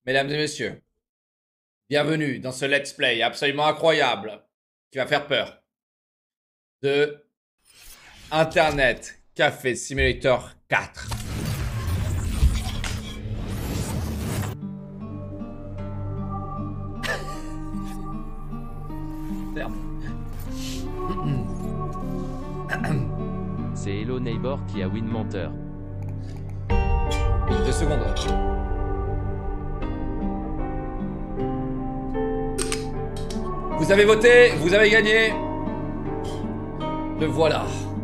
Mesdames et messieurs, bienvenue dans ce let's play absolument incroyable qui va faire peur de Internet Café Simulator 4. Merde. C'est Hello Neighbor qui a win menteur. 2 secondes. Vous avez voté, vous avez gagné. Le voilà.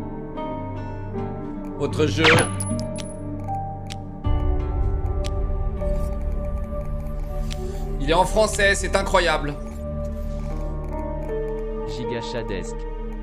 Votre jeu. Il est en français, c'est incroyable. Giga Shadesk.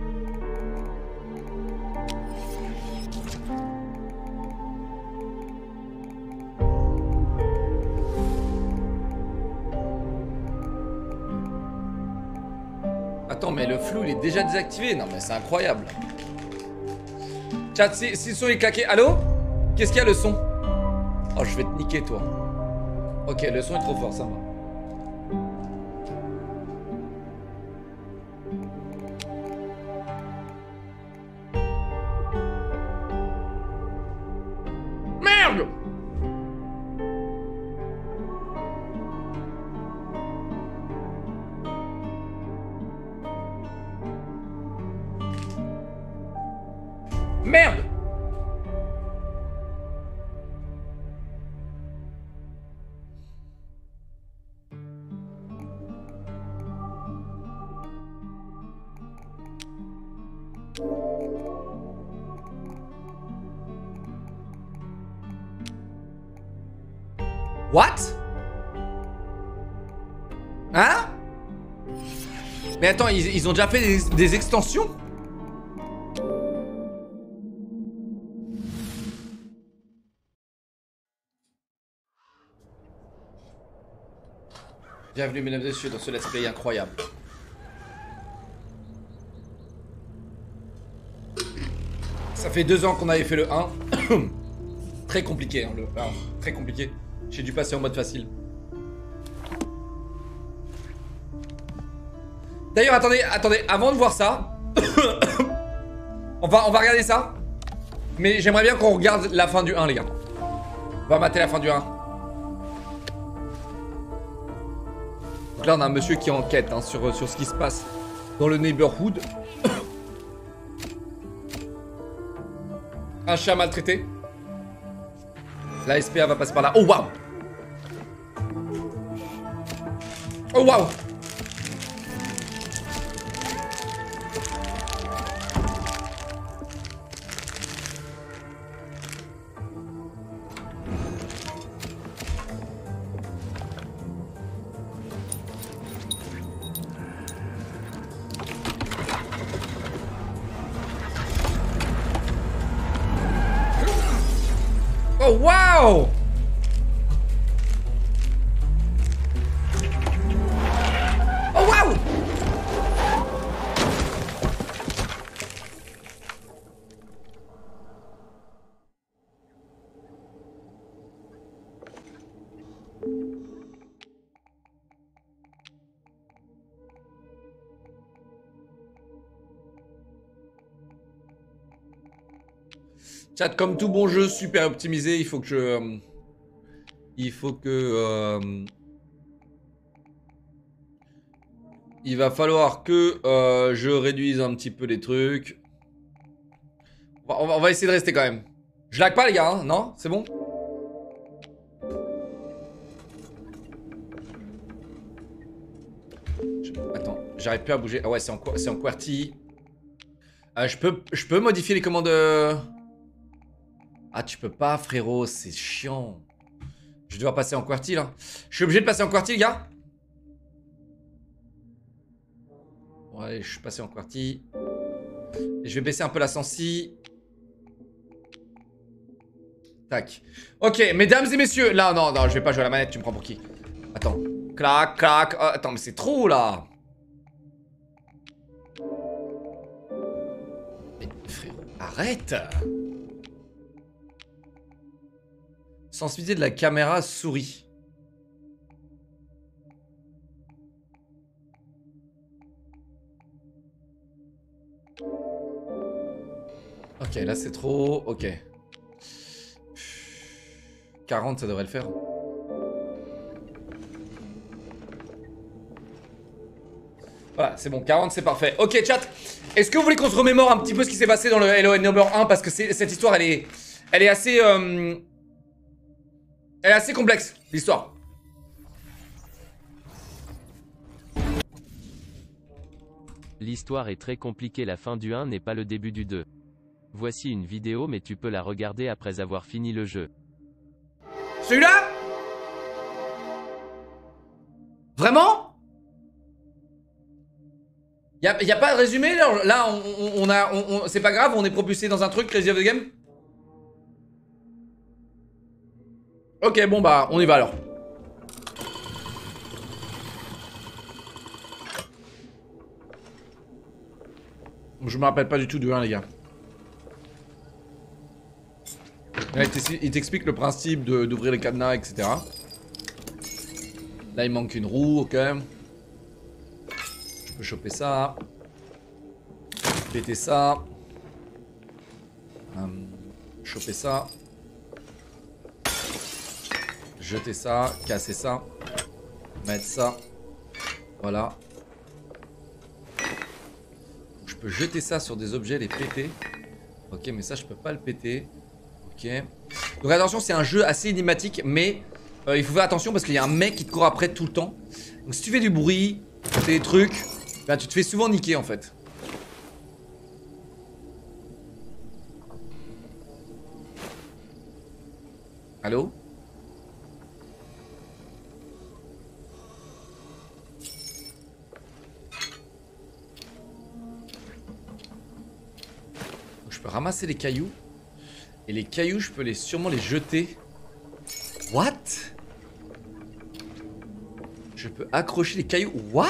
Attends, mais le flou il est déjà désactivé. Non, mais c'est incroyable. Chat, si le son est claqué. Allô? Qu'est-ce qu'il y a le son? Oh, je vais te niquer, toi. Ok, le son est trop fort, ça va. Merde! Merde! What? Hein? Mais attends, ils ont déjà fait des extensions? Bienvenue mesdames et messieurs dans ce let's play incroyable. Ça fait 2 ans qu'on avait fait le 1. Très compliqué, hein, le 1. Très compliqué. J'ai dû passer en mode facile. D'ailleurs, attendez, avant de voir ça, on va regarder ça. Mais j'aimerais bien qu'on regarde la fin du 1, les gars. On va mater la fin du 1. Donc là, on a un monsieur qui enquête hein, sur ce qui se passe dans le neighborhood. Un chat maltraité. La SPA va passer par là. Oh waouh! Oh waouh! Oh waouh! Oh waouh! Chat, comme tout bon jeu super optimisé, il faut que je... il va falloir que je réduise un petit peu les trucs. On va essayer de rester quand même. Je lag pas les gars, hein, non? C'est bon? Attends, j'arrive plus à bouger. Ah ouais, c'est en QWERTY. Je peux modifier les commandes... Ah, tu peux pas, frérot, c'est chiant. Je vais devoir passer en QWERTY, là. Je suis obligé de passer en QWERTY, les gars? Ouais, je suis passé en QWERTY. Et je vais baisser un peu la sensi. Tac. Ok, mesdames et messieurs. Là, non, je vais pas jouer à la manette, tu me prends pour qui? Attends. Clac, clac. Oh, attends, mais c'est trop, là. Mais, frérot, arrête. Sensibilité de la caméra souris. Ok, là c'est trop... Ok. 40, ça devrait le faire. Voilà, c'est bon, 40 c'est parfait. Ok chat, est-ce que vous voulez qu'on se remémore un petit peu ce qui s'est passé dans le Hello Number 1? Parce que cette histoire elle est assez... elle est assez complexe, l'histoire. L'histoire est très compliquée, la fin du 1 n'est pas le début du 2. Voici une vidéo mais tu peux la regarder après avoir fini le jeu. Celui-là? Vraiment? Y a pas de résumé là, c'est pas grave, on est propulsé dans un truc, Crazy of the Game. Ok, bon bah, on y va alors. Je me rappelle pas du tout du 1 les gars. Là, il t'explique le principe d'ouvrir les cadenas, etc. Là il manque une roue, ok. Je peux choper ça. Péter ça. Choper ça. Jeter ça. Casser ça. Mettre ça. Voilà. Je peux jeter ça sur des objets, les péter. Ok, mais ça je peux pas le péter. Ok. Donc attention, c'est un jeu assez énigmatique, mais il faut faire attention parce qu'il y a un mec qui te court après tout le temps. Donc si tu fais du bruit, des trucs, ben tu te fais souvent niquer en fait. Allô? Donc, je peux ramasser les cailloux. Et les cailloux, je peux sûrement les jeter. What? Je peux accrocher les cailloux. What?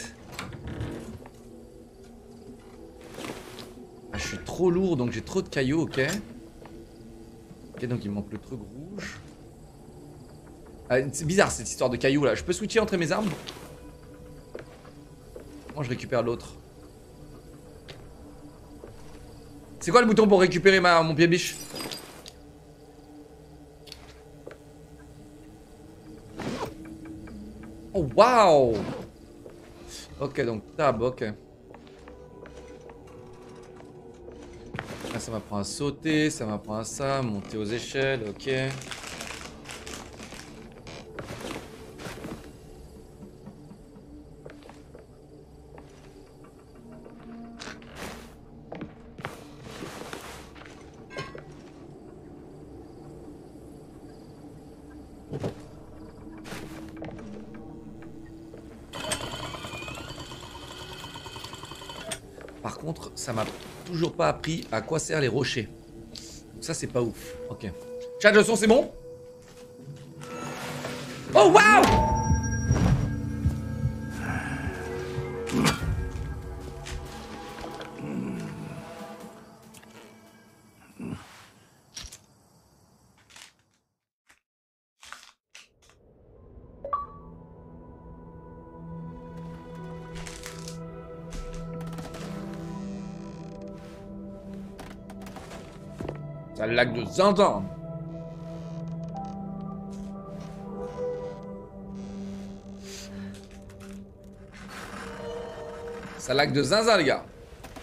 Ah, je suis trop lourd, donc j'ai trop de cailloux, ok. Ok, donc il me manque le truc rouge. Ah, c'est bizarre cette histoire de cailloux là. Je peux switcher entre mes armes? Moi je récupère l'autre. C'est quoi le bouton pour récupérer mon pied biche? Oh waouh! Ok, donc tab, ok. Là ça m'apprend à sauter, ça m'apprend à ça, monter aux échelles, ok. Par contre, ça m'a toujours pas appris à quoi servent les rochers. Donc ça, c'est pas ouf. Ok. Chat de son, c'est bon? Oh, waouh! Ça lag de zinzin. Ça lag de zinzin, les gars.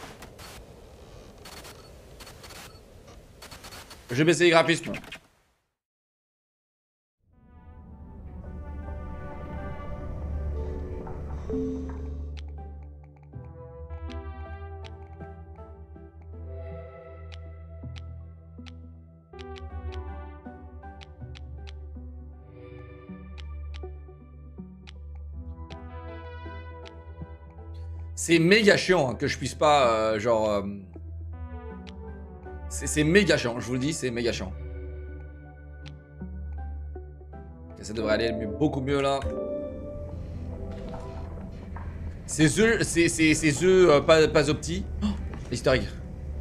Je vais baisser les graphismes. C'est méga chiant hein, que je puisse pas, genre... C'est méga chiant, je vous le dis, c'est méga chiant. Okay, ça devrait aller beaucoup mieux là. Ces œufs pas opti. Oh, l'easter egg.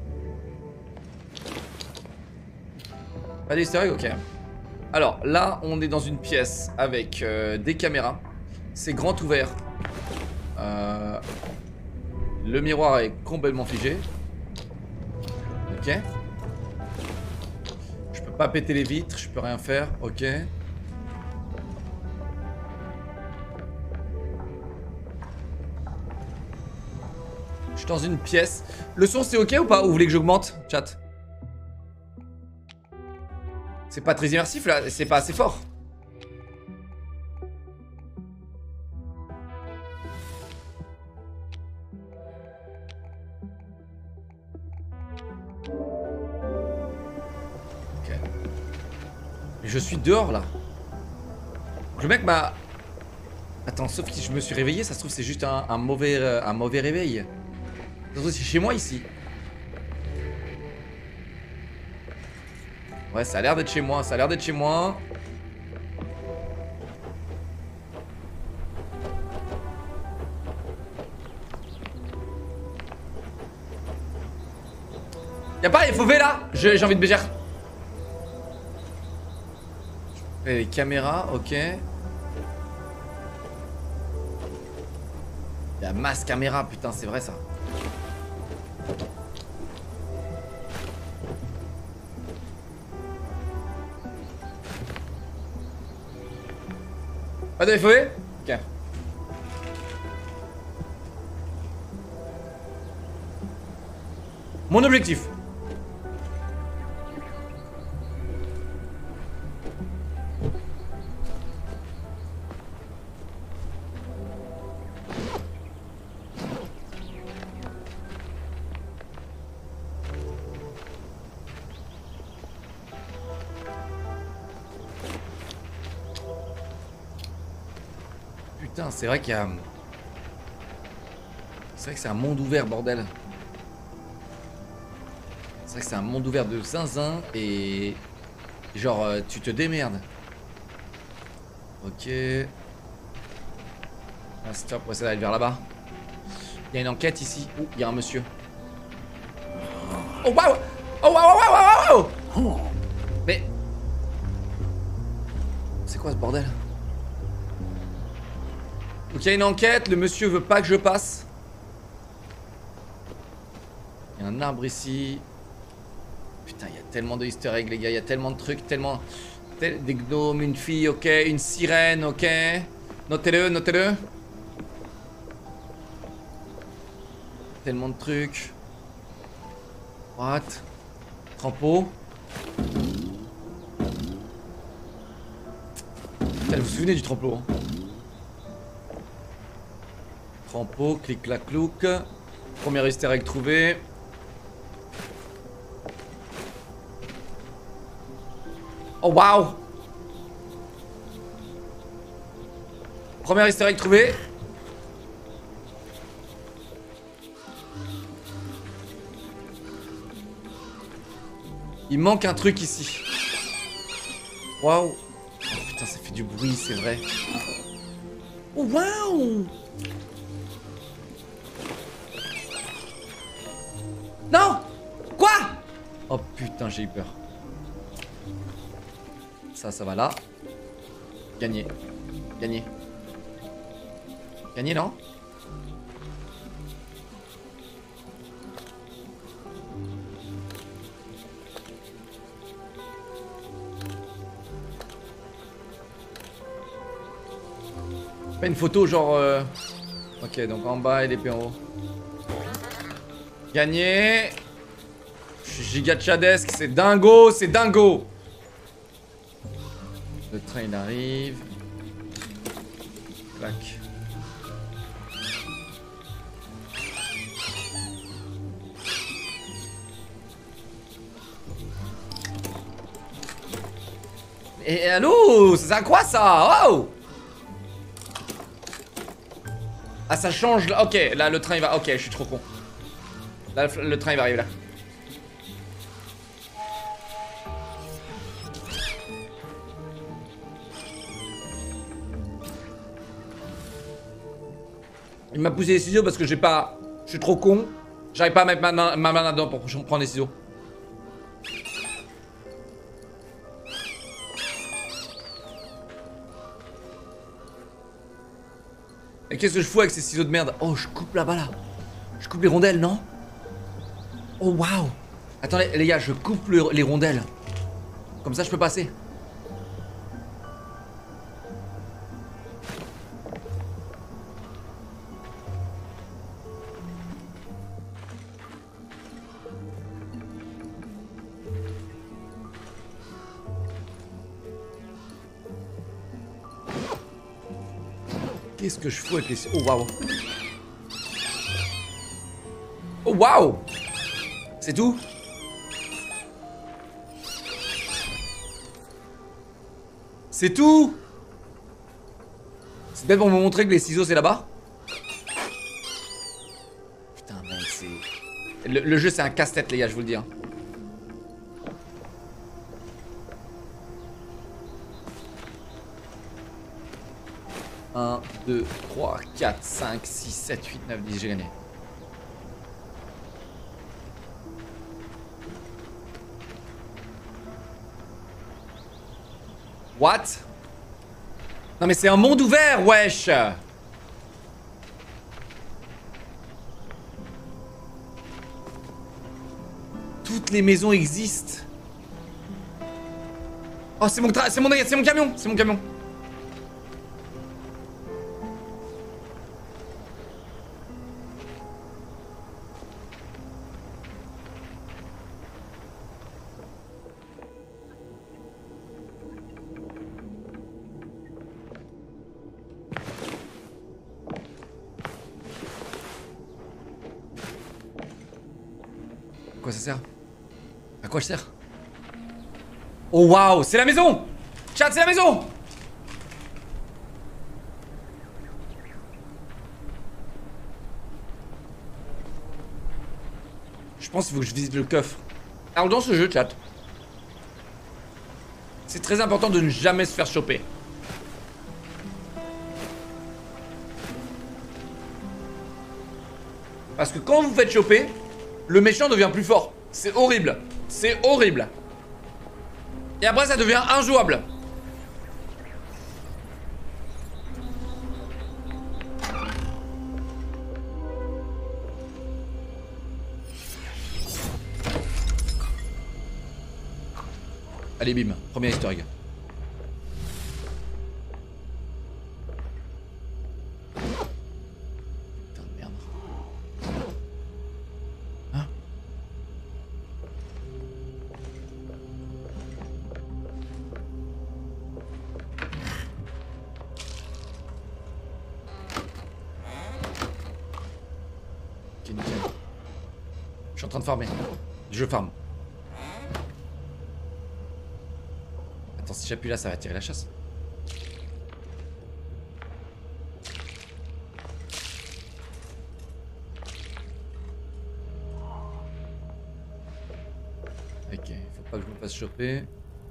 Pas d'easter egg, ok. Alors là, on est dans une pièce avec des caméras. C'est grand ouvert. Le miroir est complètement figé. Ok. Je peux pas péter les vitres, je peux rien faire. Ok. Je suis dans une pièce. Le son c'est ok ou pas? Ou vous voulez que j'augmente, chat? C'est pas très immersif là, c'est pas assez fort. Ok. Mais je suis dehors là. Le mec m'a... Attends, sauf que si je me suis réveillé, ça se trouve c'est juste un mauvais réveil. Ça se trouve c'est chez moi ici. Ouais, ça a l'air d'être chez moi, ça a l'air d'être chez moi. Y'a pas FOV là? J'ai envie de bégère. Les caméras, ok. Y'a masse caméra, putain, c'est vrai ça. Pas de FOV? Ok. Mon objectif. Putain, c'est vrai qu'il y a... C'est vrai que c'est un monde ouvert, bordel. C'est vrai que c'est un monde ouvert de zinzin et... Genre, tu te démerdes. Ok. Ah, stop, on va essayer d'aller vers là-bas. Il y a une enquête ici. Oh, il y a un monsieur. Oh, waouh! Oh, waouh, waouh, waouh, waouh! Mais... C'est quoi ce bordel? Donc il y a une enquête, le monsieur veut pas que je passe. Il y a un arbre ici. Putain, il y a tellement de easter eggs les gars, il y a tellement de trucs, tellement... Des gnomes, une fille, ok, une sirène, ok. Notez-le, notez-le. Tellement de trucs. What? Trampo. Putain, vous vous souvenez du trampo hein? Trampo, clic clac clouc. Premier easter egg trouvé. Oh waouh! Premier easter egg trouvé. Il manque un truc ici. Waouh! Oh, putain, ça fait du bruit, c'est vrai. Oh waouh! Non! Quoi? Oh putain, j'ai eu peur. Ça va là. Gagné. Gagné. Gagné, non? Pas une photo genre... Ok, donc en bas et l'épée en haut. Gagné. Je suis giga tchadesque, c'est dingo, c'est dingo. Le train il arrive. Clac. Et allô, c'est à quoi ça? Oh! Ah ça change là, ok, là le train il va, ok je suis trop con. Là le train il va arriver là. Il m'a poussé les ciseaux parce que j'ai pas... Je suis trop con. J'arrive pas à mettre ma main là-dedans pour prendre les ciseaux. Et qu'est-ce que je fous avec ces ciseaux de merde? Oh, je coupe là-bas là. Je coupe les rondelles, non? Oh, waouh. Attendez, les gars, je coupe les rondelles. Comme ça, je peux passer. Qu'est-ce que je fous avec les... Oh, waouh. Oh, waouh. C'est tout? C'est tout? C'est peut-être pour me montrer que les ciseaux c'est là-bas? Putain mec, c'est... Le jeu c'est un casse-tête les gars, je vous le dis hein. Un, 2, 3, 4, 5, 6, 7, 8, 9, 10, j'ai gagné. What? Non mais c'est un monde ouvert, wesh. Toutes les maisons existent. Oh c'est mon camion. C'est mon camion. À quoi ça sert? À quoi je sers? Oh waouh, c'est la maison! Chat, c'est la maison! Je pense qu'il faut que je visite le coffre. Alors dans ce jeu, chat, c'est très important de ne jamais se faire choper. Parce que quand vous vous faites choper, le méchant devient plus fort. C'est horrible. C'est horrible. Et après, ça devient injouable. Allez, bim. Premier easter egg. Putain de merde. Hein? Ok, nickel. Je suis en train de farmer. Je farme. Attends, si j'appuie là, ça va tirer la chasse. Ok, faut pas que je me fasse choper.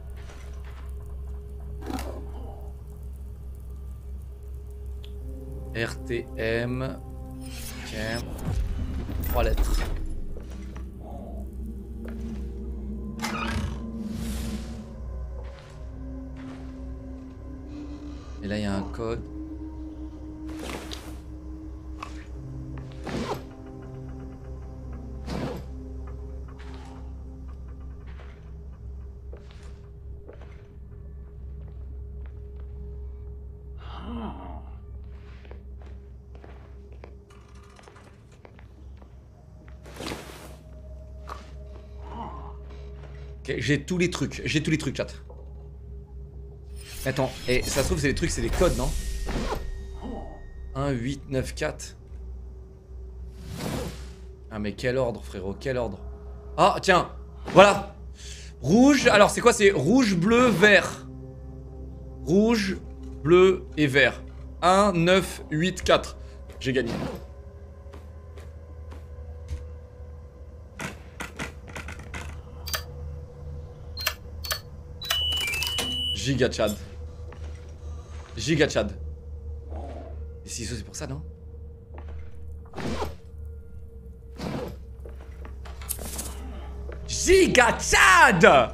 RTM. Ok. 3 lettres. Et là, il y a un code. Ok, j'ai tous les trucs. J'ai tous les trucs, chat. Attends, et ça se trouve, c'est des trucs, c'est des codes, non? 1, 8, 9, 4. Ah, mais quel ordre, frérot, quel ordre? Ah, tiens, voilà. Rouge, alors c'est quoi? C'est rouge, bleu, vert. Rouge, bleu et vert. 1, 9, 8, 4. J'ai gagné. Giga Chad. Giga Chad. Les ciseaux, c'est pour ça, non? Giga Chad!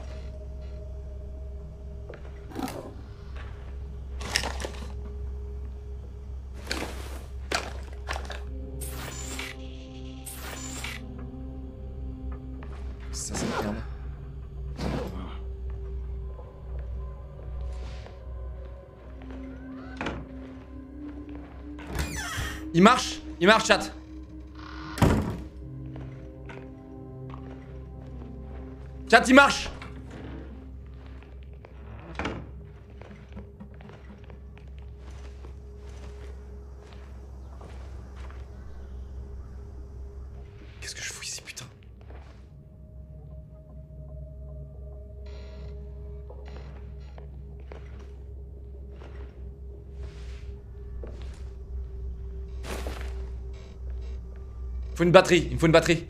ça, cette merde? Il marche, chat. Chat, il marche. Qu'est-ce que je fous ici, putain? Il faut une batterie, il me faut une batterie.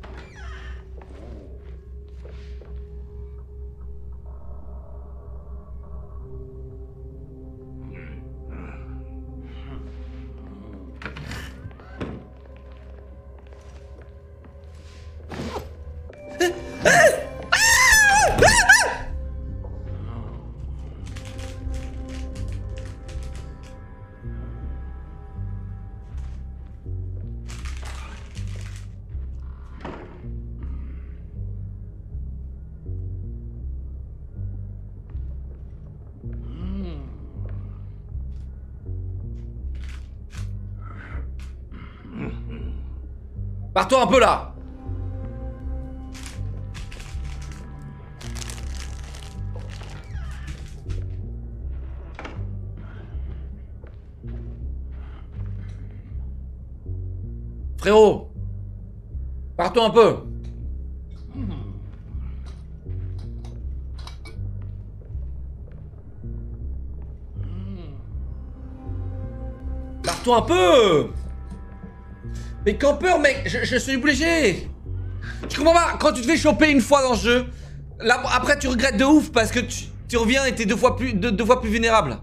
Pars-toi un peu là. Frérot, pars-toi un peu. Pars-toi un peu. Mais campeur, mec, je suis obligé. Je comprends pas, quand tu te fais choper une fois dans ce jeu, là, après tu regrettes de ouf parce que tu reviens et t'es deux fois plus vulnérable.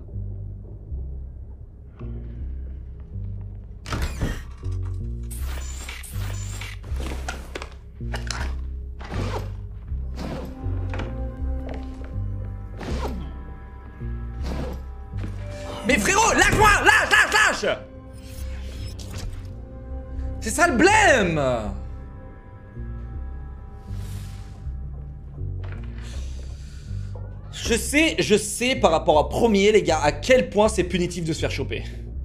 Mais frérot, lâche-moi, lâche. C'est ça le blême. Je sais par rapport à premier, les gars, à quel point c'est punitif de se faire choper.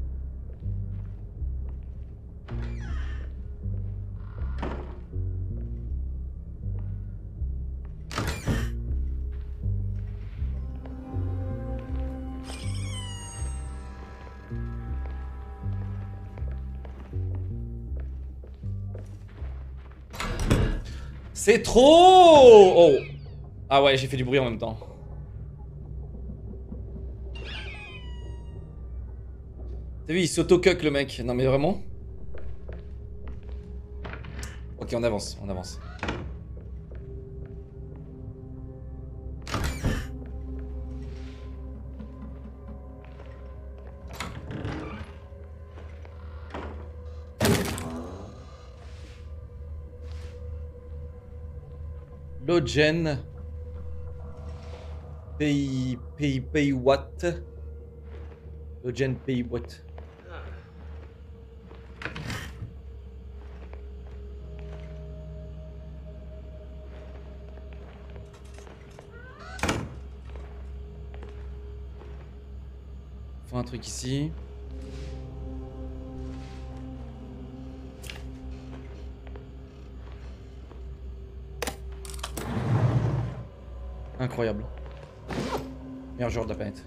C'est trop. Oh. Ah ouais, j'ai fait du bruit en même temps. T'as vu, il s'auto-cuck le mec. Non mais vraiment. Ok, on avance, on avance. Logen. Pay what? Logen pay what? Faut un truc ici. Incroyable. Meilleur joueur de la planète.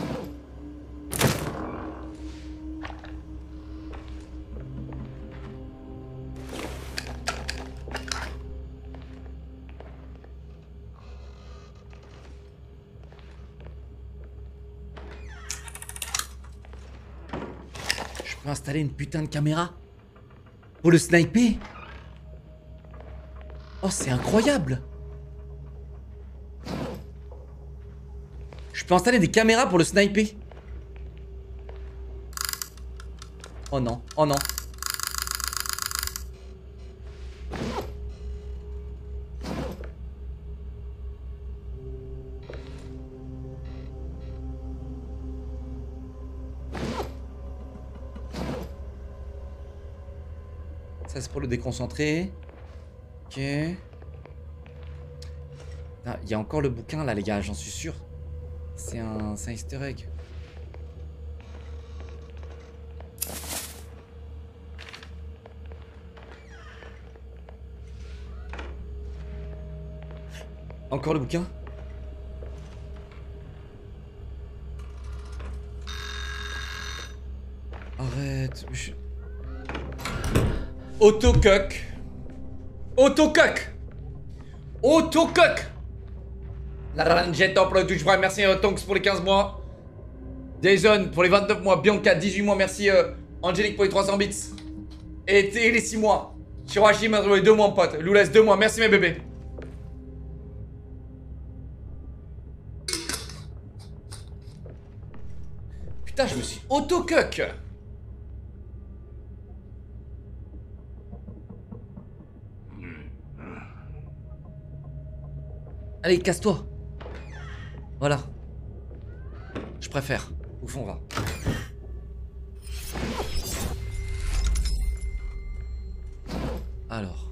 Je peux installer une putain de caméra pour le sniper. Oh, c'est incroyable. Je peux installer des caméras pour le sniper. Oh non, oh non. Ça c'est pour le déconcentrer. Ok. Il y a encore le bouquin là les gars, j'en suis sûr. C'est un easter egg. Encore le bouquin? Arrête. Autocoque. Autocoque. Autocoque. La rangette pour le Twitch Prime. Merci Tonks pour les 15 mois. Jason pour les 29 mois. Bianca 18 mois. Merci Angélique pour les 300 bits. Et les 6 mois. Shirashi m'a trouvé 2 mois, pote. Loulès 2 mois. Merci mes bébés. Putain, je me suis auto-cuck. Allez, casse-toi. Voilà. Je préfère. Où fond on va? Alors.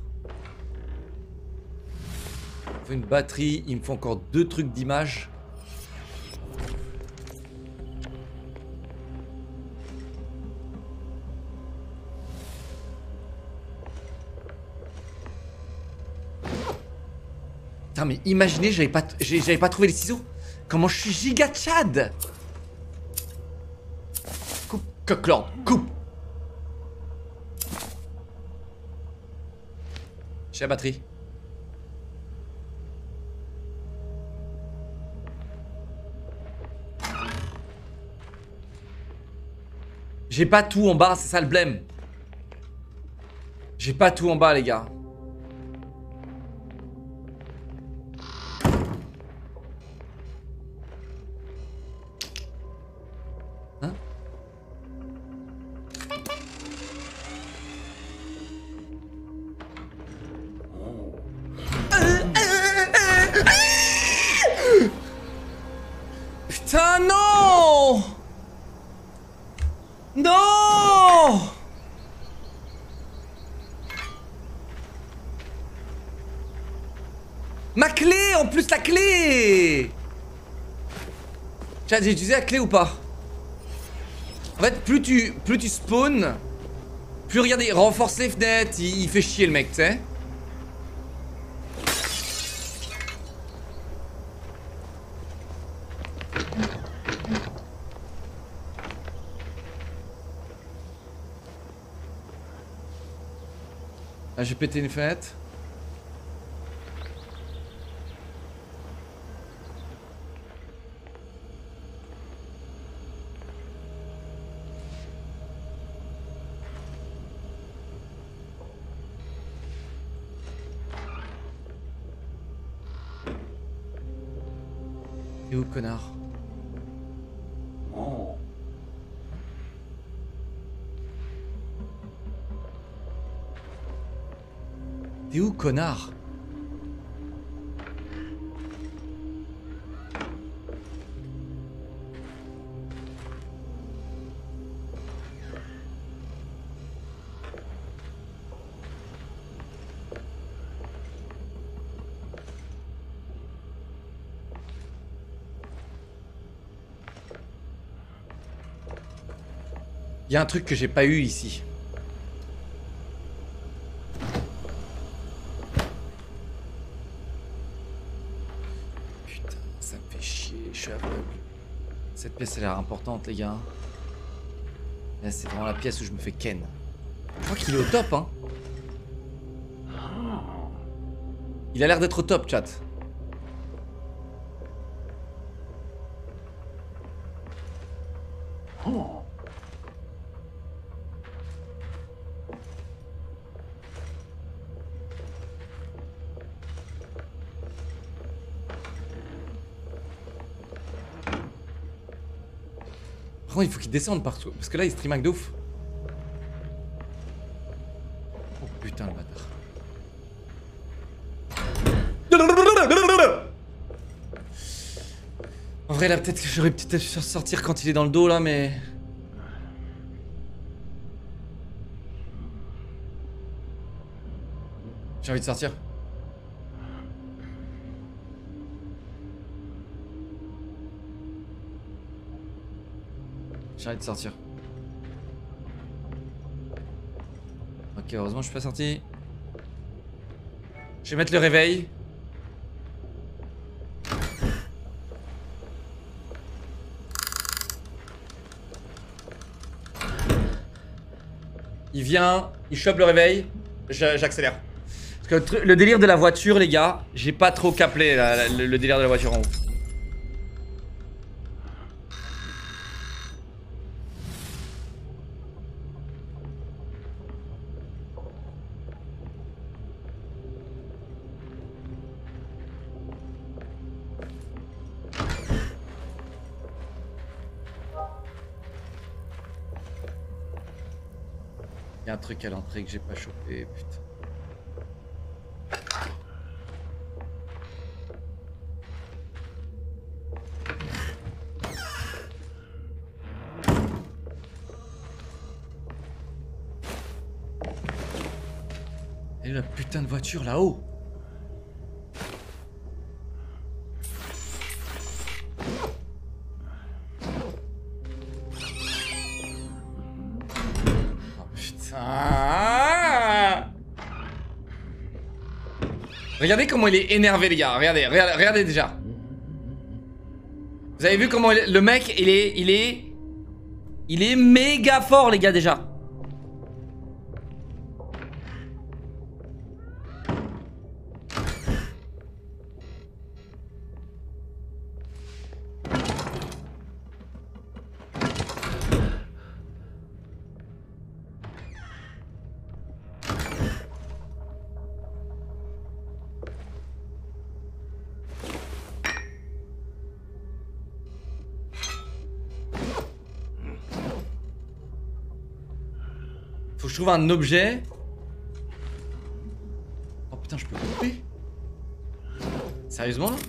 Il faut une batterie. Il me faut encore 2 trucs d'image. Putain, mais imaginez, j'avais pas trouvé les ciseaux. Comment je suis giga Tchad. Coupe, Coqueland, coupe. J'ai la batterie. J'ai pas tout en bas, c'est ça le blême. J'ai pas tout en bas, les gars. Hein? Putain, non! Non! Ma clé, en plus la clé! J'ai utilisé la clé ou pas? En fait, plus tu spawns, plus regardez, renforce les fenêtres, il fait chier le mec, tu sais. Ah, j'ai pété une fenêtre. T'es où, connard? T'es où, connard? Il y a un truc que j'ai pas eu ici. Putain, ça me fait chier, je suis aveugle. Cette pièce, elle a l'air importante, les gars. Là, c'est vraiment la pièce où je me fais ken. Je crois qu'il est au top, hein. Il a l'air d'être au top, chat. Par contre, il faut qu'il descende partout. Parce que là, il stream de ouf. Oh putain, le bâtard. En vrai, là, peut-être que j'aurais peut-être pu sortir quand il est dans le dos, là, mais... J'ai envie de sortir. J'arrête de sortir. Ok, heureusement je suis pas sorti. Je vais mettre le réveil. Il vient, il chope le réveil. J'accélère. Parce que le délire de la voiture, les gars, j'ai pas trop capté le délire de la voiture en haut. Il y a un truc à l'entrée que j'ai pas chopé, putain. Et la putain de voiture là-haut. Regardez comment il est énervé les gars, regardez déjà. Vous avez vu comment le mec il est méga fort les gars déjà. Faut que je trouve un objet. Oh putain, je peux couper. Sérieusement là?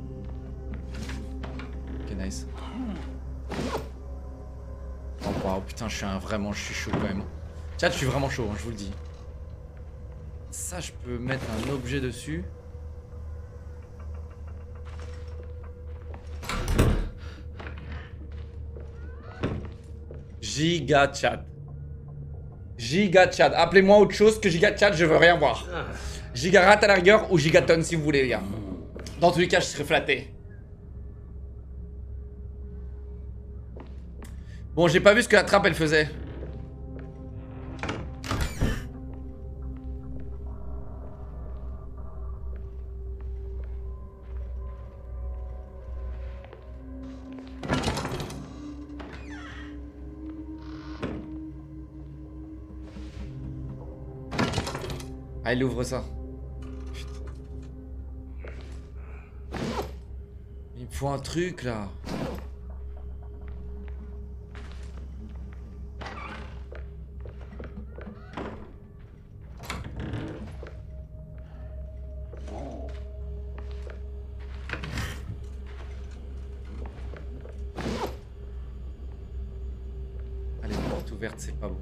Ok, nice. Oh wow, putain, je suis chaud quand même. Chat, je suis vraiment chaud, hein, je vous le dis. Ça, je peux mettre un objet dessus. Giga chat. Giga chat. Appelez-moi autre chose que giga chat, je veux rien voir. Giga rat à la rigueur ou gigaton si vous voulez, les gars. Dans tous les cas, je serai flatté. Bon, j'ai pas vu ce que la trappe elle faisait. Ah, il ouvre ça. Putain. Il me faut un truc là. Ah, les portes ouvertes, c'est pas bon.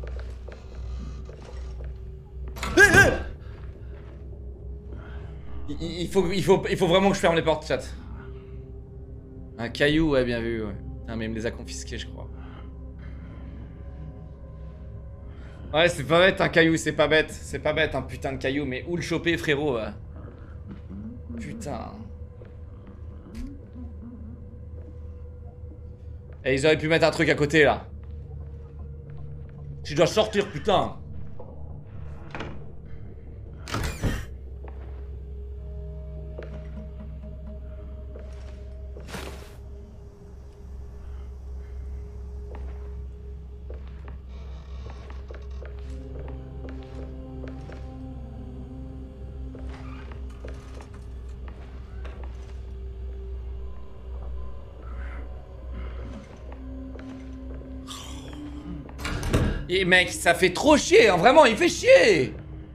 Il faut vraiment que je ferme les portes, chat. Un caillou, ouais, bien vu, ouais. Ah, mais il me les a confisqués, je crois. Ouais, c'est pas bête un caillou, c'est pas bête. C'est pas bête un putain de caillou, mais où le choper, frérot? Putain. Et ils auraient pu mettre un truc à côté, là. Je dois sortir, putain. Et mec, ça fait trop chier, hein, vraiment, il fait chier.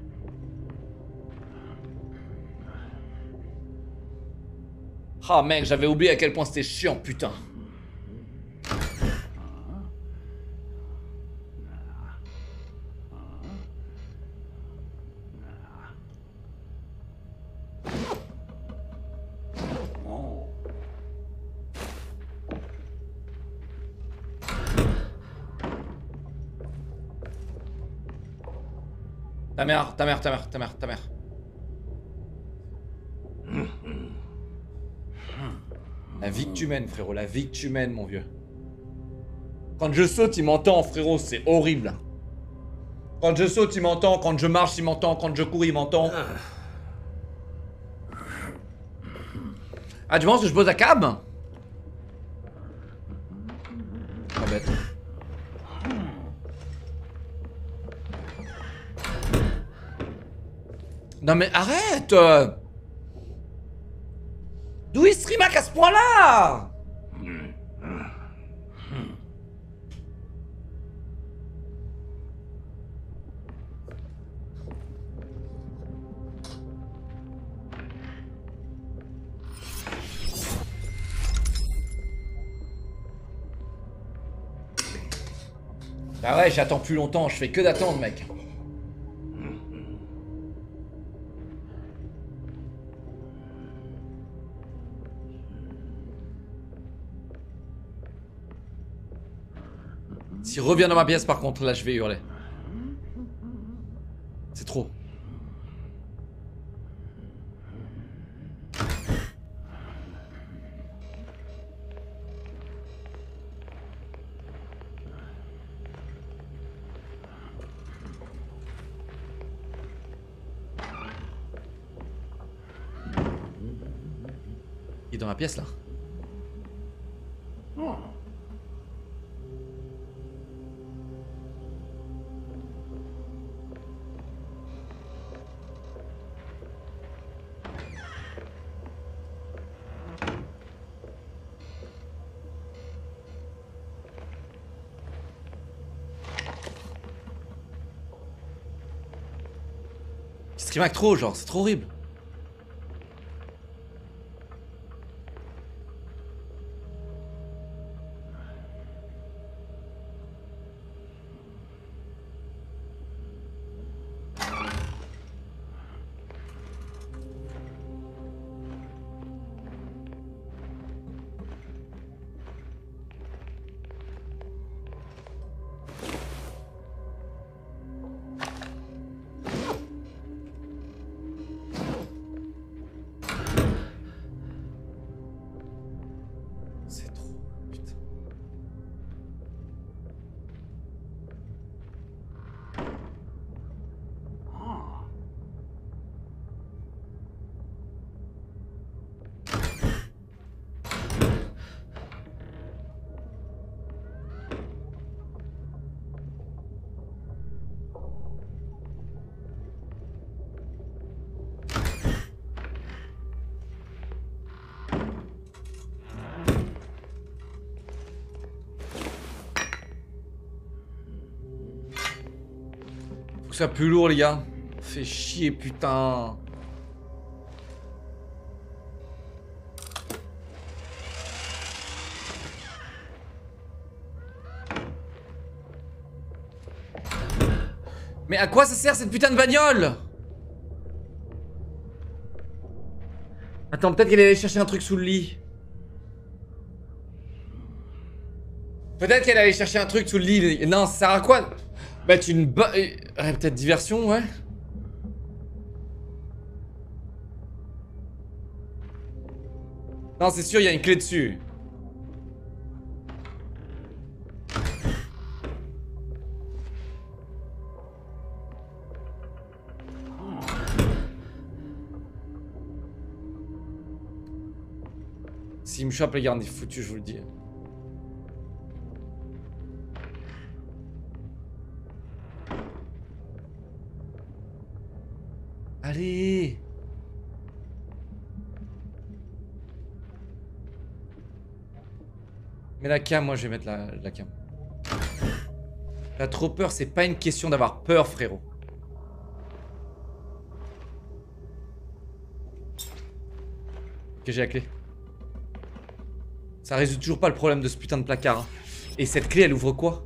Ah mec, j'avais oublié à quel point c'était chiant, putain. Ta mère, ta mère, ta mère, ta mère, ta mère. La vie que tu mènes, frérot, la vie que tu mènes, mon vieux. Quand je saute, il m'entend, frérot, c'est horrible. Quand je saute, il m'entend. Quand je marche, il m'entend. Quand je cours, il m'entend. Ah, tu penses que je pose la cab? Pas bête. Non mais arrête! D'où il streamac à ce point-là? Bah ouais, j'attends plus longtemps, je fais que d'attendre, mec. S'il revient dans ma pièce, par contre, là, je vais hurler. C'est trop. Il est dans ma pièce, là. Il streamac trop, genre, c'est trop horrible. C'est trop, putain. Faut que ça soit plus lourd, les gars. Fait chier, putain. Mais à quoi ça sert cette putain de bagnole? Attends, peut-être qu'elle allait chercher un truc sous le lit. Peut-être qu'elle allait chercher un truc sous le lit. Non, ça sert à quoi? Mettre une peut-être diversion, ouais. Non, c'est sûr, il y a une clé dessus. S'il me chope, les gars, on est foutu, je vous le dis. Allez! Mais la cam, moi je vais mettre la cam. T'as trop peur, c'est pas une question d'avoir peur, frérot. Ok, j'ai la clé. Ça résout toujours pas le problème de ce putain de placard. Hein. Et cette clé, elle ouvre quoi?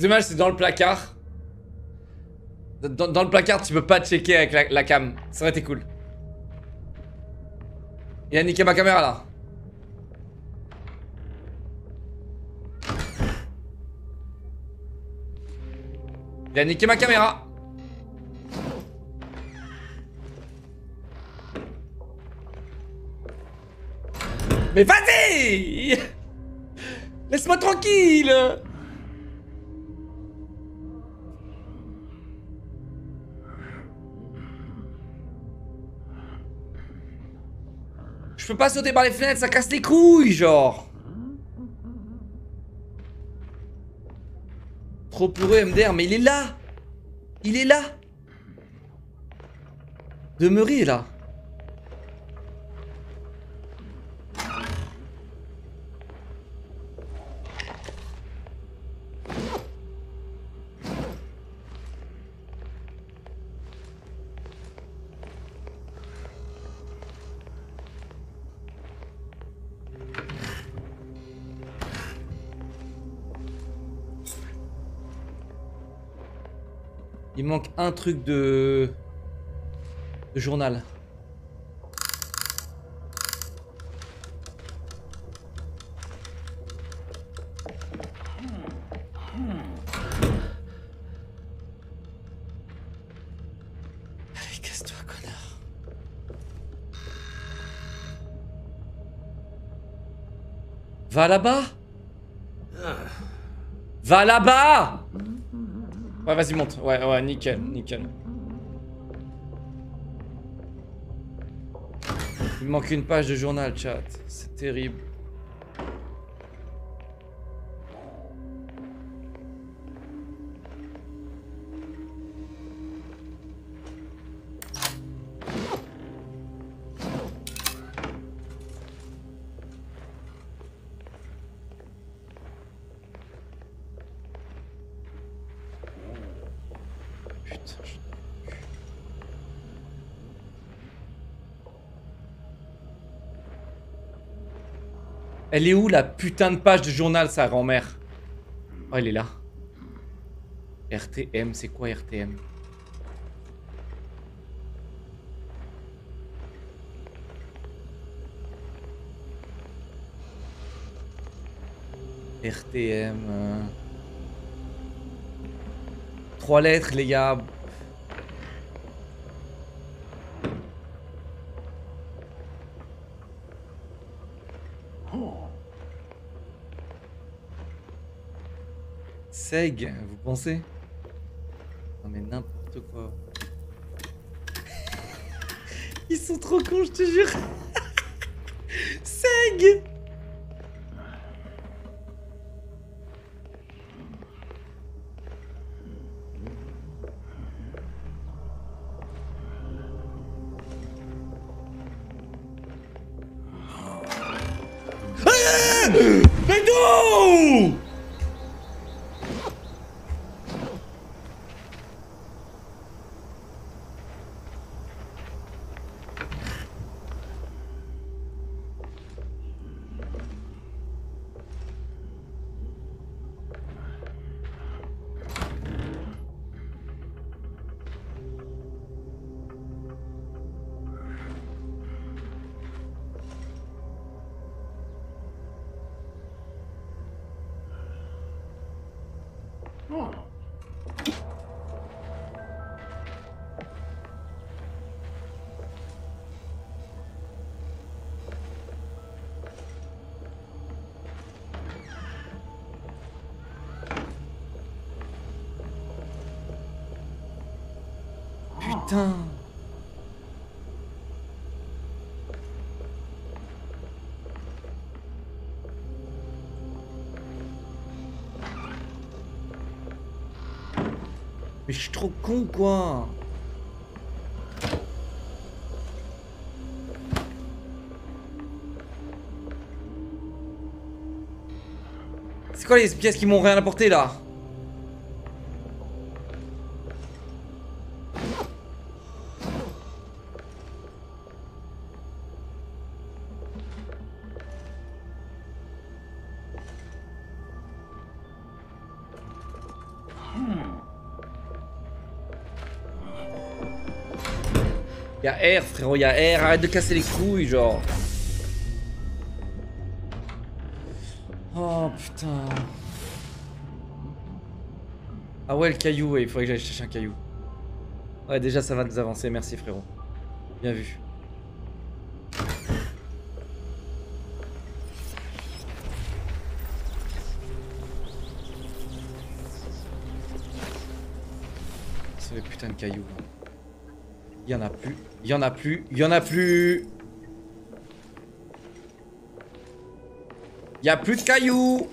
C'est dommage, c'est dans le placard. Dans le placard, tu peux pas checker avec la cam. Ça aurait été cool. Il a niqué ma caméra là. Il a niqué ma caméra. Mais vas-y! Laisse-moi tranquille! Je peux pas sauter par les fenêtres, ça casse les couilles, genre. Trop peureux MDR, mais il est là. Il est là. Demeurez là. Il manque un truc de journal. Allez, casse-toi, connard. Va là-bas. Va là-bas. Ouais, vas-y, monte. Ouais, nickel, nickel. Il me manque une page de journal, chat. C'est terrible. Elle est où la putain de page de journal, sa grand-mère? Oh, elle est là. RTM, c'est quoi RTM? RTM... 3 lettres, les gars. Seg, vous pensez? Non mais n'importe quoi. Ils sont trop cons, je te jure. Seg. Mais non! Putain. Mais je suis trop con quoi. C'est quoi les pièces qui m'ont rien apporté là? Y'a R, frérot, y'a R. Arrête de casser les couilles, genre. Oh, putain. Ah ouais, le caillou, ouais, il faudrait que j'aille chercher un caillou. Ouais, déjà, ça va nous avancer. Merci, frérot. Bien vu. C'est le putain de caillou. Il y en a plus. Il y en a plus. Il y en a plus. Il y a plus de cailloux.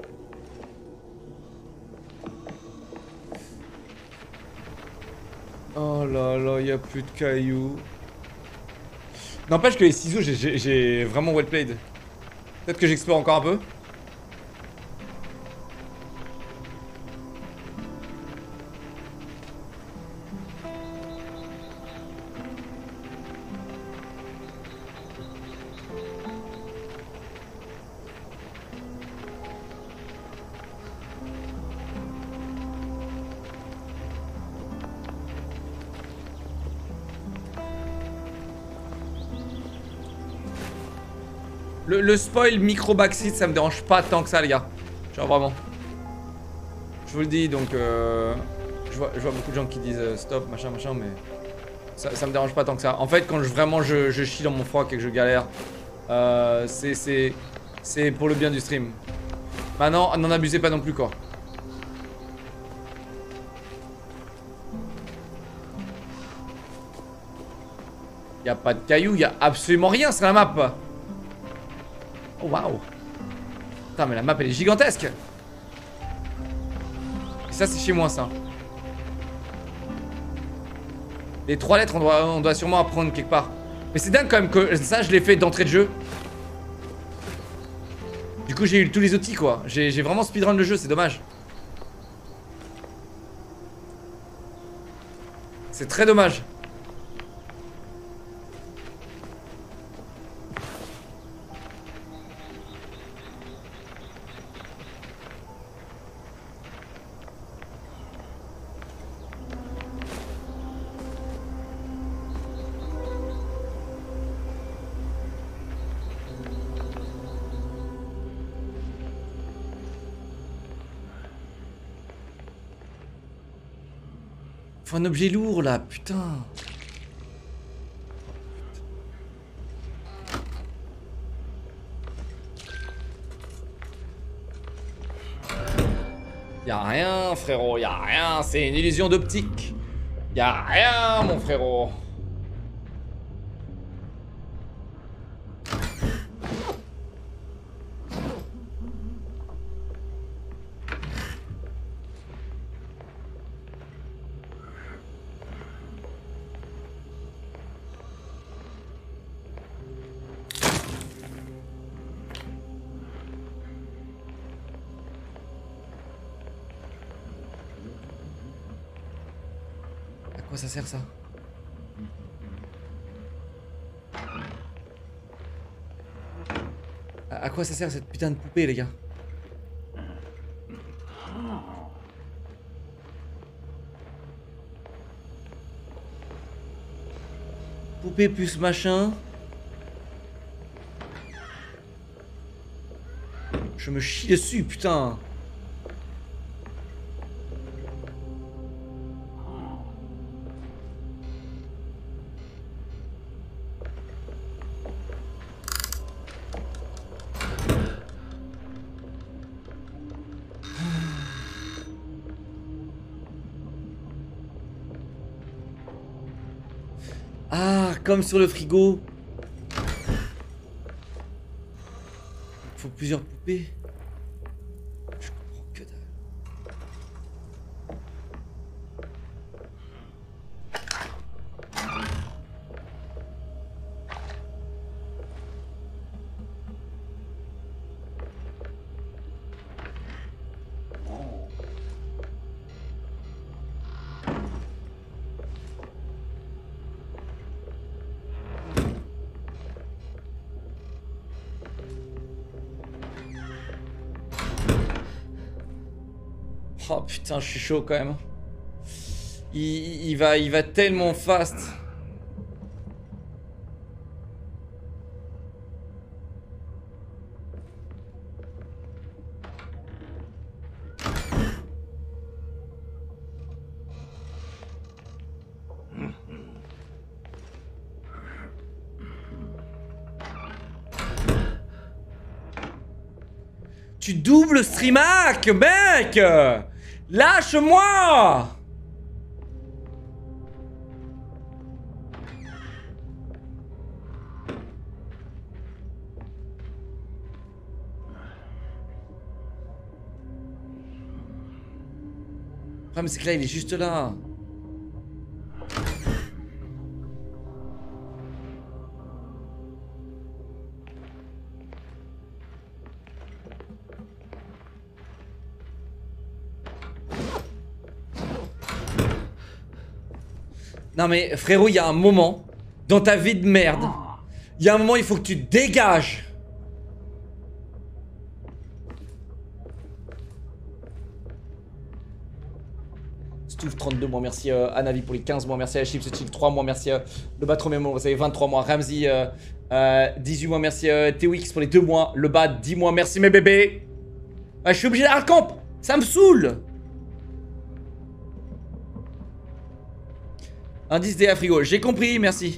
Oh là là, il y a plus de cailloux. N'empêche que les ciseaux, j'ai vraiment well played. Peut-être que j'explore encore un peu. Le spoil micro backseat, ça me dérange pas tant que ça, les gars. Genre vraiment. Je vous le dis, donc je vois beaucoup de gens qui disent stop, machin, mais ça me dérange pas tant que ça. En fait, quand vraiment je chie dans mon froc et que je galère, c'est pour le bien du stream. Maintenant, n'en abusez pas non plus, quoi. Y a pas de cailloux, y a absolument rien sur la map. Oh waouh. Putain, mais la map elle est gigantesque. Et ça c'est chez moi ça. Les 3 lettres on doit sûrement apprendre quelque part. Mais c'est dingue quand même que ça je l'ai fait d'entrée de jeu. Du coup j'ai eu tous les outils quoi. J'ai vraiment speedrun le jeu, c'est dommage. C'est très dommage. Faut un objet lourd là, putain. Y'a rien, frérot, y'a rien, c'est une illusion d'optique. Y'a rien, mon frérot. À quoi ça sert ça? À quoi ça sert cette putain de poupée, les gars? Poupée plus machin. Je me chie dessus, putain. Ah, comme sur le frigo. Il faut plusieurs poupées. Je comprends que dalle. Oh putain, je suis chaud quand même. Il va tellement fast. Tu doubles streamac, mec. Lâche-moi. Ah mais c'est que là il est juste là. Non mais frérot, il y a un moment dans ta vie de merde. Il y a un moment il faut que tu dégages. Stouff 32 mois, merci Anavi pour les 15 mois, merci à Chips Chick 3 mois, merci le bas Tromémo, vous avez 23 mois, Ramsey 18 mois, merci TWX pour les 2 mois, le bas 10 mois, merci mes bébés. Je suis obligé d'aller camp, ça me saoule. Indice DA frigo, j'ai compris, merci.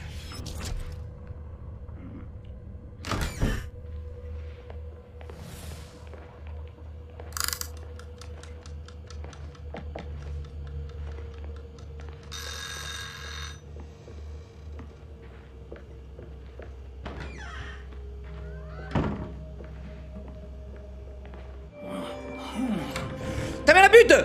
T'as mis la butte.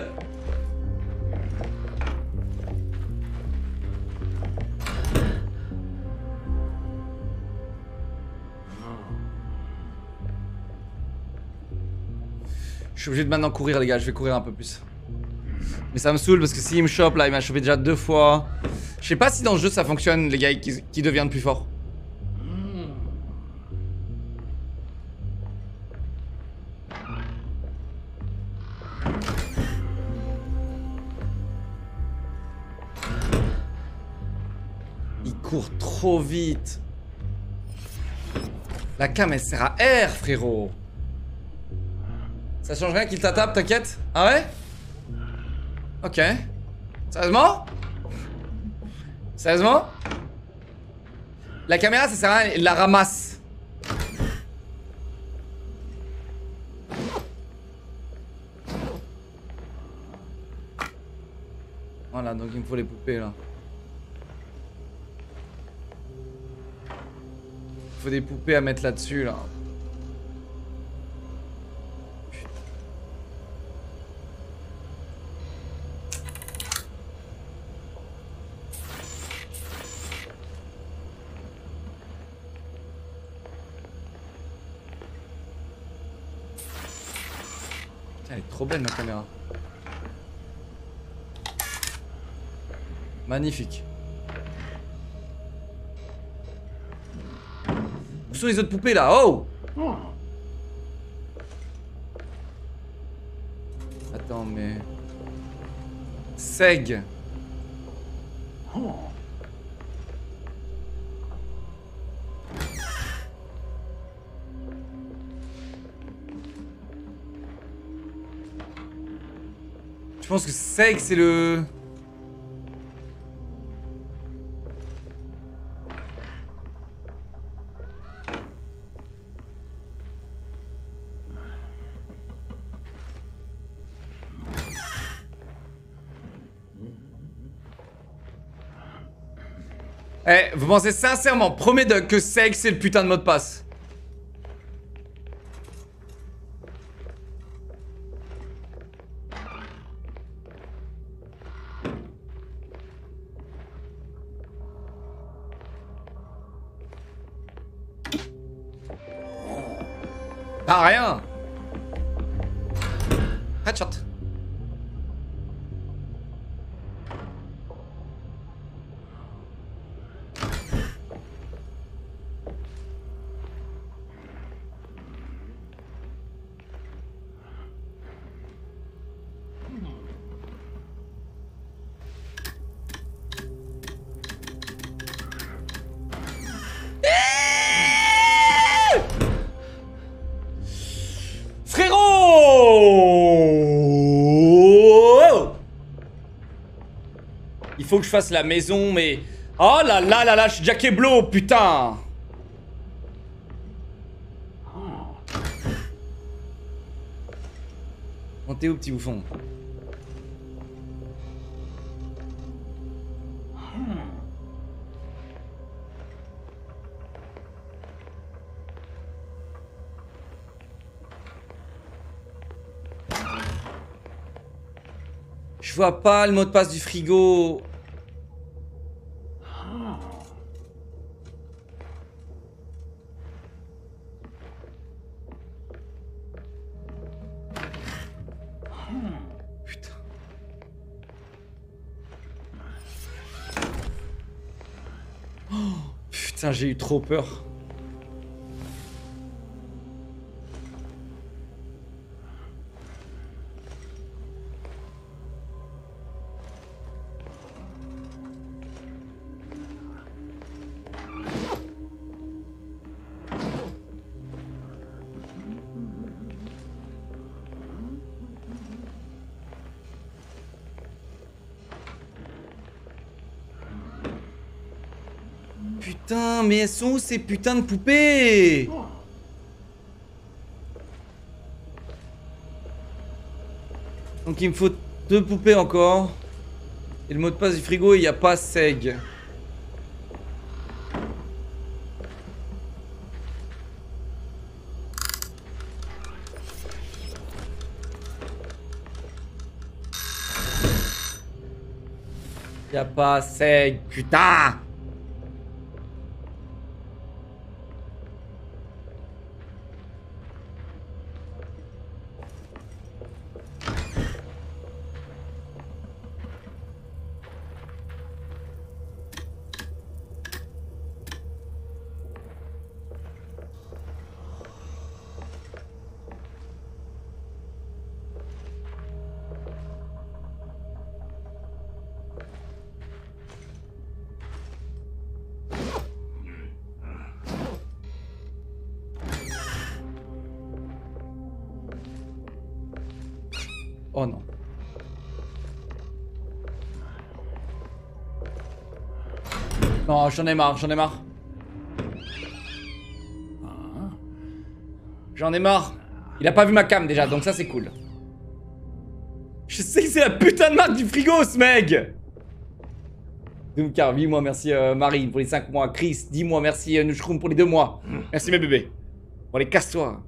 Je suis obligé de maintenant courir les gars, je vais courir un peu plus. Mais ça me saoule parce que s'il me chope là, il m'a chopé déjà 2 fois. Je sais pas si dans ce jeu ça fonctionne les gars qui deviennent plus forts. Il court trop vite. La cam elle sert à R frérot. Ça change rien qu'il t'attape, t'inquiète? Ah ouais? Ok. Sérieusement? Sérieusement? La caméra ça sert à rien, il la ramasse. Voilà, donc il me faut les poupées là. Il faut des poupées à mettre là-dessus là. Elle est trop belle ma caméra. Magnifique. Où sont les autres poupées là? Oh! Attends mais... Seg. Je pense que Seg c'est le... Eh, vous pensez sincèrement, promets que Seg c'est le putain de mot de passe? Pas rien. Headshot. Frérot! Il faut que je fasse la maison, mais... Oh là là là là, je suis déjà Keblo, putain! T'es où, petit bouffon? Je vois pas le mot de passe du frigo. Putain. Oh, putain, j'ai eu trop peur. Putain, mais elles sont où ces putains de poupées? Donc il me faut 2 poupées encore. Et le mot de passe du frigo, il n'y a pas Seg. Il n'y a pas Seg, putain! Oh non. Non, j'en ai marre, j'en ai marre. J'en ai marre. Il a pas vu ma cam déjà, donc ça c'est cool. Je sais que c'est la putain de marque du frigo, ce mec. Doomcar, 8 mois, merci Marine pour les 5 mois. Chris, 10 mois, merci Nushroom pour les 2 mois. Merci mes bébés. Bon allez, casse-toi.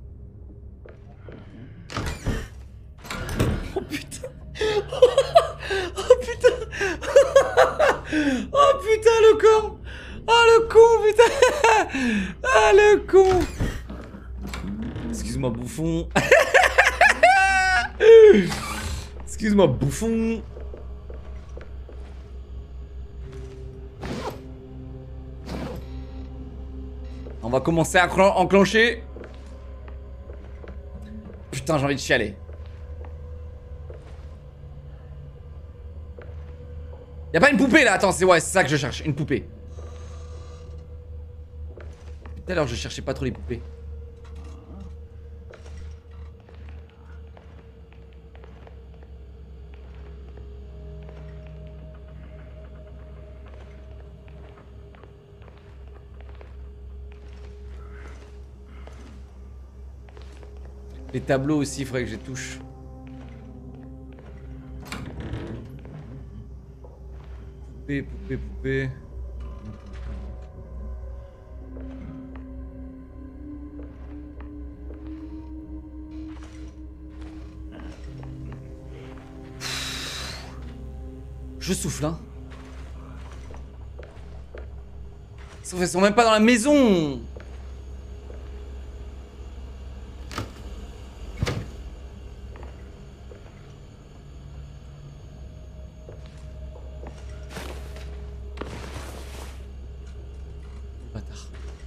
Oh putain. Oh putain. Oh putain le con. Oh le con putain. Ah le con. Excuse-moi bouffon. Excuse-moi bouffon. On va commencer à enclencher. Putain, j'ai envie de chialer. Y'a pas une poupée là? Attends, c'est ouais, c'est ça que je cherche, une poupée. Tout à l'heure, je cherchais pas trop les poupées. Les tableaux aussi, il faudrait que je les touche. Poupée, poupée, poupée. Je souffle, hein. Sauf qu'elles sont même pas dans la maison. Bâtard.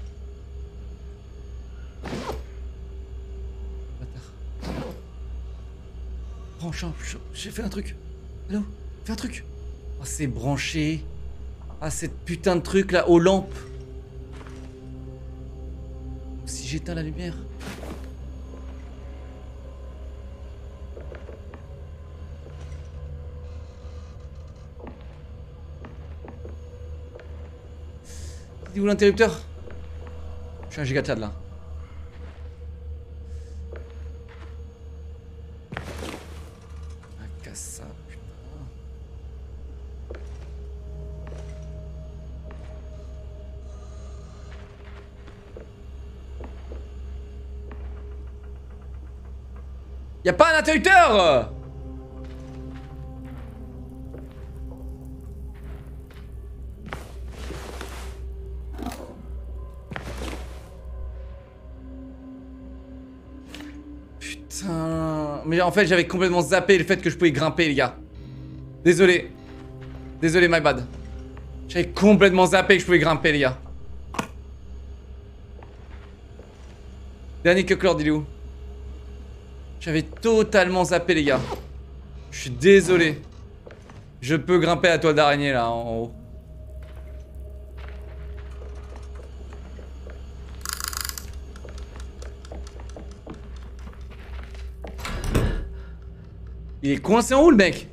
Bâtard. Branche, j'ai fait un truc. Allô? Fais un truc. Oh, c'est branché à cette putain de truc là, aux lampes. Si j'éteins la lumière. C'est où l'interrupteur? Je suis un giga-tad là. Y'a pas un interrupteur? Putain. Mais en fait, j'avais complètement zappé le fait que je pouvais grimper, les gars. Désolé. Désolé, my bad. J'avais complètement zappé que je pouvais grimper, les gars. Dernier Cucklord, il est où? J'avais totalement zappé, les gars. Je suis désolé. Je peux grimper à la toile d'araignée, là, en haut. Il est coincé en haut, le mec.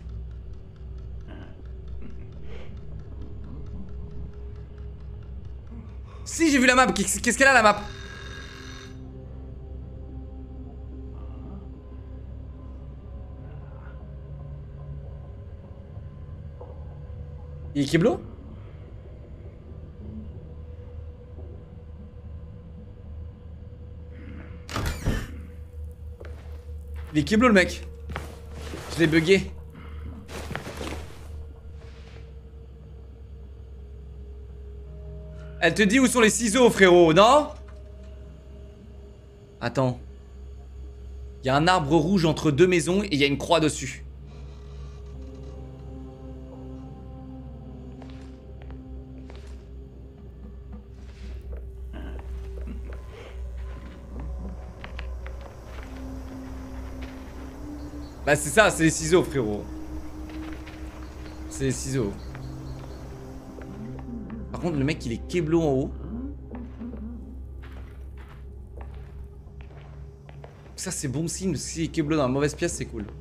Si, j'ai vu la map. Qu'est-ce qu'elle a, la map? Il est Keblo? Il est Keblo, le mec. Je l'ai bugué. Elle te dit où sont les ciseaux, frérot, non? Attends. Il y a un arbre rouge entre deux maisons et il y a une croix dessus. Bah c'est ça, c'est les ciseaux, frérot. C'est les ciseaux. Par contre, le mec, il est Keblo en haut. Ça, c'est bon signe, parce que s'il est Keblo dans la mauvaise pièce, c'est cool.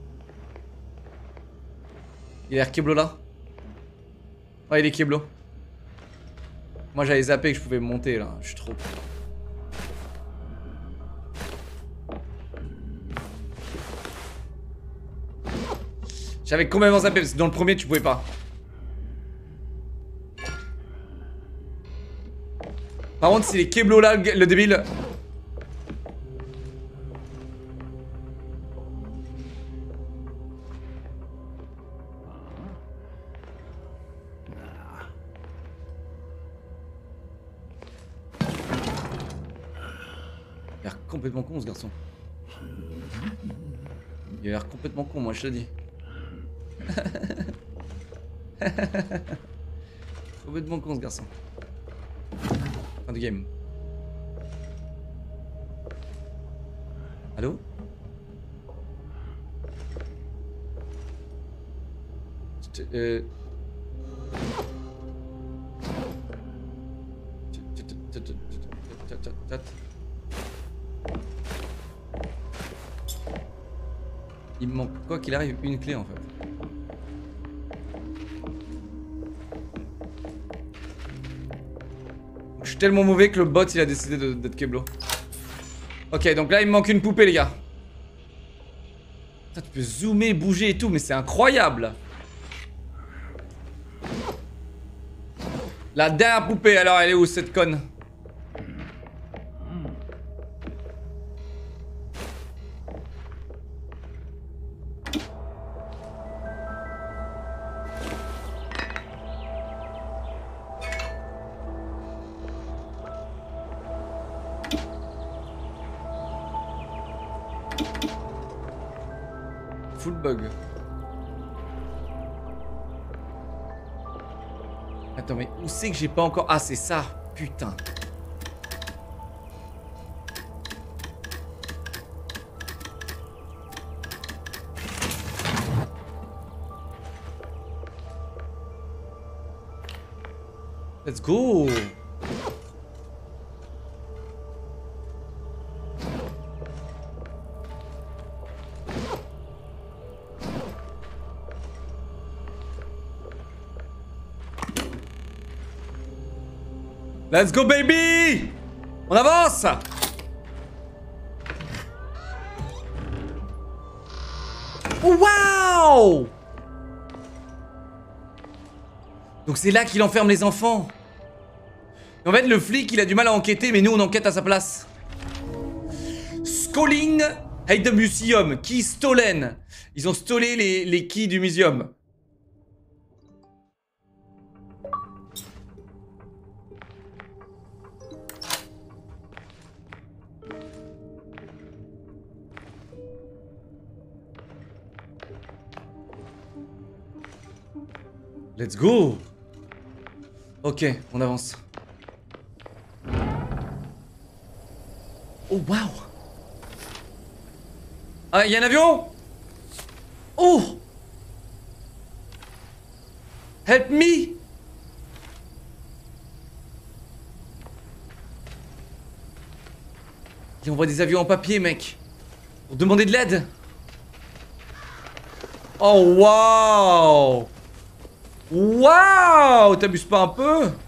Il a l'air Keblo là? Ouais, il est Keblo. Moi, j'avais zappé que je pouvais monter, là. Je suis trop... J'avais complètement zappé, parce que dans le premier, tu pouvais pas. Par contre, s'il est Keblo là, le débile... Il a l'air complètement con, ce garçon. Il a l'air complètement con, moi, je te le dis. Complètement con, ce garçon. Fin de game. Allô? Il me manque quoi qu'il arrive une clé en fait. Je suis tellement mauvais que le bot il a décidé d'être Keblo. Ok, donc là il me manque une poupée, les gars. Putain, tu peux zoomer, bouger et tout, mais c'est incroyable. La dernière poupée, alors elle est où cette conne? Full bug. Attends, mais où c'est que j'ai pas encore... Ah, c'est ça. Putain. Let's go. Let's go, baby! On avance! Waouh! Donc c'est là qu'il enferme les enfants. Et en fait, le flic, il a du mal à enquêter, mais nous, on enquête à sa place. Scrolling Hide the museum. Key stolen. Ils ont stolé les keys du museum. Let's go. Ok, on avance. Oh, waouh. Ah, il y a un avion. Oh. Help me. Il envoie des avions en papier, mec. Pour demander de l'aide. Oh, waouh. Waouh. T'abuses pas un peu?